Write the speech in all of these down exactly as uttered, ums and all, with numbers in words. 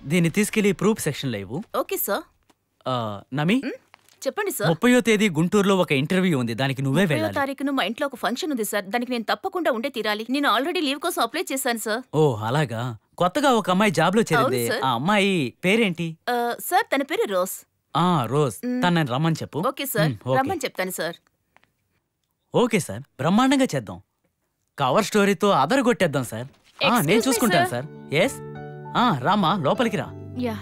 దీన్ని తీసుకెళ్లి ప్రూఫ్ సెక్షన్లో ఇవ్వు. Okay sir. నమి చెప్పండి సార్. ముప్పయో తేదీ గుంటూరులో ఒక ఇంటర్వ్యూ ఉంది, దానికి నువ్వే వెళ్ళాలి. తారీఖున మా ఇంట్లో ఒక ఫంక్షన్ ఉంది సార్, దానికి నేను తప్పకుండా ఉండే తీరాలి. నేను ఆల్రెడీ లీవ్ కోసం అప్లై చేశాను సార్. ఓ అలాగా. కొత్తగా ఒక అమ్మాయి జాబ్ లో చేరింది, ఆ అమ్మాయి పేరేంటి? సార్ తన పేరు రోజ్. ఆ రోజ్, తనని రమ్మని చెప్పు. ఓకే సార్, రమ్మని చెప్తాను సార్. ఓకే సార్, బ్రహ్మాండంగా చేద్దాం. కవర్ స్టోరీతో అదరగొట్టేద్దాం సార్. నేను చూసుకుంటాను సార్. ఎస్, రామ్మా లోపలికి రా.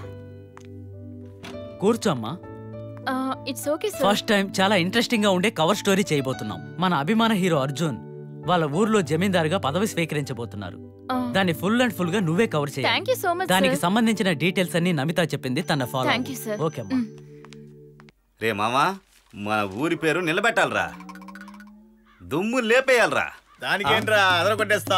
కూర్చోమ్మా. It's okay sir. First time చాలా ఇంట్రెస్టింగ్ గా ఉండే కవర్ స్టోరీ చేయబోతున్నాం. మన అభిమాన హీరో అర్జున్ వాళ్ళ ఊర్లో జమీందారుగా పదవి స్వీకరించబోతున్నారు. దాన్ని ఫుల్ అండ్ ఫుల్ గా నువ్వే కవర్ చేయాలి. దానికి సంబంధించిన డీటెయిల్స్ అన్ని నమిత చెప్పింది, తన ఫాలో. ఓకే అమ్మా. రే మామా, మన ఊరి పేరు నిలబెట్టాలరా, దుమ్ము లేపేయాలరా. దానికేంట్రా అదర కొట్టేస్తా.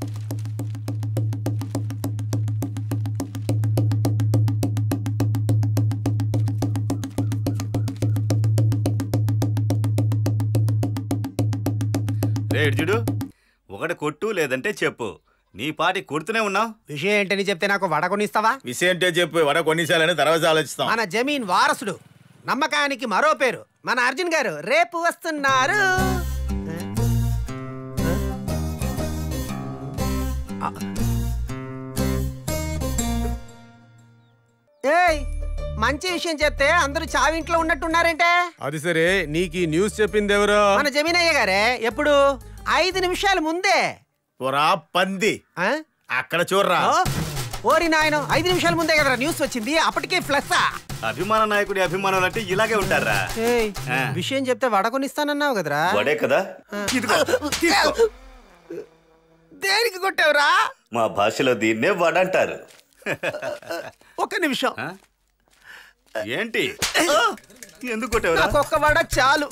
రేడ్జుడు, ఒకటి కొట్టు లేదంటే చెప్పు, నీ పాటి కొడుతూనే ఉన్నావు. విషయం ఏంటని చెప్తే నాకు వడ కొనిస్తావా? విషయం ఏంటో చెప్పు, వడ కొనిసాలని తర్వాత ఆలోచిస్తాం. మన జమీన్ వారసుడు, నమ్మకానికి మరో పేరు మన అర్జున్ గారు రేపు వస్తున్నారు. ఏయ్, మంచి విషయం చెప్తే అందరూ చావింట్లో ఉన్నట్టున్నారంటే. అది సరే, నీకు ఈ న్యూస్ చెప్పింది ఎవరు? మన జమీనయ్య గారే. ఎప్పుడు? ఐదు నిమిషాల ముందే. పోరా పంది, అక్కడ చూడరా. ఓరి నాయన, ఐదు నిమిషాల ముందే కదరా న్యూస్ వచ్చింది, అప్పటికే ఫ్లస్. అభిమాన నాయకుడి అభిమానులు అంటే ఇలాగే ఉంటారా? విషయం చెప్తే వడకొనిస్తానన్నావు కదరా. వడే కదా. దేనికి కొట్టావురా? మా భాషలో దీన్నే వడ అంటారు. ఒక్క నిమిషం. ఏంటి, ఎందుకు కొట్టావురా? నాకు ఒక్క వడ చాలు.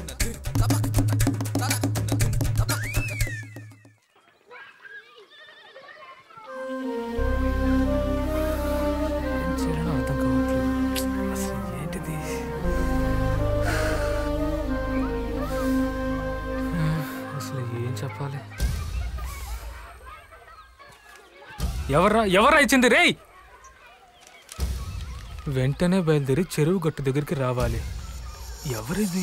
చెప్పాలి. ఎవర్రా ఎవర్రా ఇచ్చింది రేయ్? వెంటనే బయలుదేరి చెరువు గట్టు దగ్గరికి రావాలి. ఎవరిది?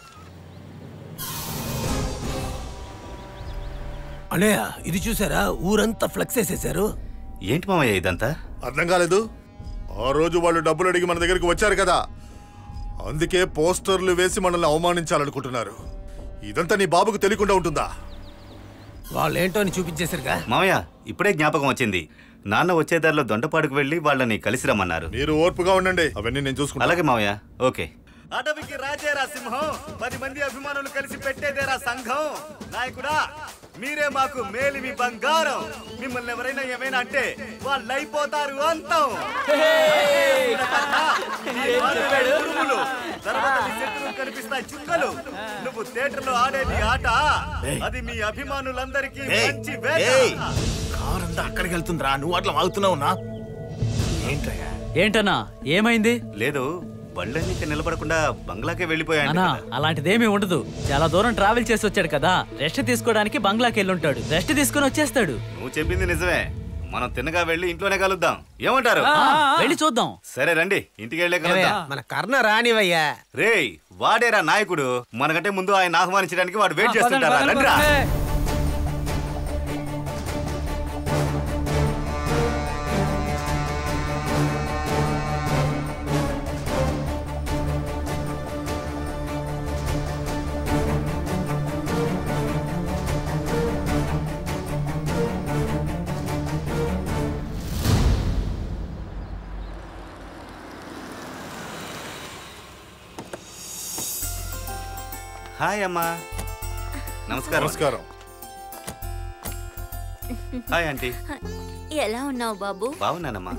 అన్నయ్య, ఇది చూసారా? ఊరంతా ఫ్లెక్స్ వేసేసారు. ఏంటి మామయ్య ఇదంతా? అర్థం కాలేదు. ఆ రోజు వాళ్ళు డబ్బులు అడిగి మన దగ్గరికి వచ్చారు కదా, అందుకే పోస్టర్లు వేసి మనల్ని అవమానించాలనుకుంటున్నారు. ఇదంతా నీ బాబుకు తెలియకుండా ఉంటుందా? వాళ్ళేంటో అని చూపించేసరిగా. మామయ్య, ఇప్పుడే జ్ఞాపకం వచ్చింది. నాన్న వచ్చే దారిలో దొండపాడుకు వెళ్ళి వాళ్ళని కలిసి రమ్మన్నారు. మీరు ఓర్పుగా ఉండండి, అవన్నీ నేను చూసుకుంటా. అలాగే మామయ్య. ఓకే. అడవికి రాజేరా సింహం, పది మంది అభిమానులు కలిసి పెట్టేదేరా సంఘం. నాయకుడా, మీరే మాకు మేలిమి బంగారం. మిమ్మల్ని ఎవరైనా ఏమైనా అంటే వాళ్ళు అయిపోతారు అంతం. తర్వాత మీ శత్రువులు కనిపిస్తాయి చుక్కలు. నువ్వు థియేటర్ లో ఆడేది ఆట, అది మీ అభిమానులందరికీ మంచి వేట. కారంతా అక్కడికి వెళ్తుందిరా, నువ్వు అట్లా వాగుతున్నావునా? ఏంటయ్యా? ఏంటన్నా ఏమైంది? లేదు, బళ్ళని నిలబడకుండా బంగ్లాకే వెళ్ళిపోయాడు. అలాంటిదేమీ ఉండదు. చాలా దూరం ట్రావెల్ చేసి వచ్చాడు కదా, రెస్ట్ తీసుకోవడానికి బంగ్లాకి వెళ్ళుంటాడు. రెస్ట్ తీసుకుని వచ్చేస్తాడు. నువ్వు చెప్పింది నిజమే. మనం తిన్నగా వెళ్ళి ఇంట్లోనే కలుద్దాం. ఏమంటారు? వెళ్ళి చూద్దాం. సరే రండి, ఇంటికి వెళ్ళే కలుద్దాం. మన కర్ణ రానివయ్యా. రేయ్, వాడేరా నాయకుడు. మనకంటే ముందు ఆయన ఆహ్వానించడానికి వాడు వెయిట్ చేస్తుంటారా? రండిరా. హాయ్ అమ్మా. నమస్కారం. నమస్కారం. Hi aunty. ఎలా ఉన్నావు బాబు? బాగున్నానమ్మా.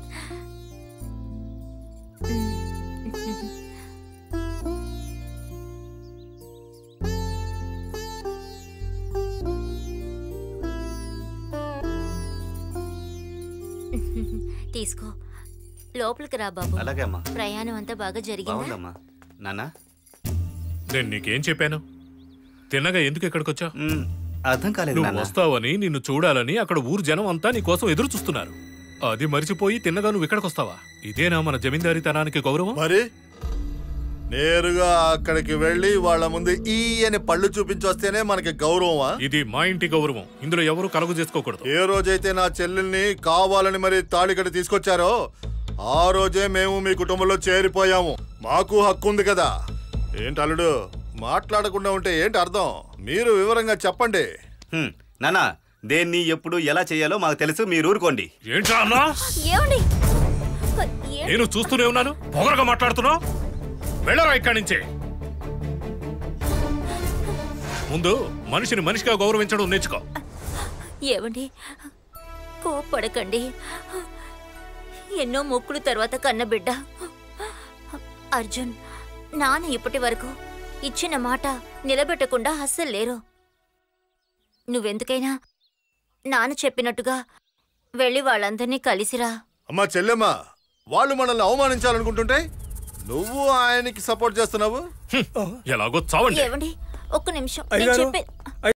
తీసుకో, లోపలికి రా బాబు. అలాగే అమ్మా. ప్రయాణం అంతా బాగా జరిగిందా? నాన్న, నేను నీకేం చెప్పాను? తిన్నగా ఎందుకు ఇక్కడికి వచ్చావు? అర్థం కాలేదు. నువ్వు వస్తావని, నిన్ను చూడాలని అక్కడ ఊరు జనం అంతా నీ కోసం ఎదురు చూస్తున్నారు. అది మరిచిపోయి తిన్నగా నువ్వు ఇక్కడికి వస్తావా? ఇదేనా మన జమీందారీతనానికి గౌరవం? మరి నేరుగా అక్కడికి వెళ్ళి వాళ్ళ ముందు ఈ అని పళ్ళు చూపించి వస్తేనే మనకి గౌరవమా? ఇది మా ఇంటి గౌరవం. ఇందులో ఎవరు కలుగు చేసుకోకూడదు. ఏ రోజైతే నా చెల్లెల్ని కావాలని మరి తాళికట్టి తీసుకొచ్చారో ఆ రోజే మేము మీ కుటుంబంలో చేరిపోయాము. మాకు హక్కు ఉంది కదా. ఏంటి అల్లుడు మాట్లాడకుండా ఉంటే ఏంటి అర్థం? మీరు వివరంగా చెప్పండి. నానా, దేన్ని ఎప్పుడు ఎలా చేయాలో మాకు తెలుసు, మీరు ఊరుకోండి. ఏంట్రా అన్నా? నేను చూస్తూనే ఉన్నాను, పొగరగా మాట్లాడుతున్నావు. వెళ్ళరా ఇక్కడి నుంచే. ముందు మనిషిని మనిషిగా గౌరవించడం నేర్చుకో. ఏమండి, కోప్పడకండి. ఎన్నో మొక్కులు తర్వాత కన్నబిడ్డ అర్జున్. నాన్న ఇప్పటి వరకు ఇచ్చిన మాట నిలబెట్టకుండా అస్సలు లేరు. నువ్వెందుకైనా నాన్న చెప్పినట్టుగా వెళ్ళి వాళ్ళందరినీ కలిసిరా. అమ్మా చెల్లెమ్మా, వాళ్ళు మనల్ని అవమానించాలనుకుంటుంటే నువ్వు ఆయనకి సపోర్ట్ చేస్తున్నావు. ఎలాగో చావండి. ఏవండి, ఒక్క నిమిషం నేను చెప్పే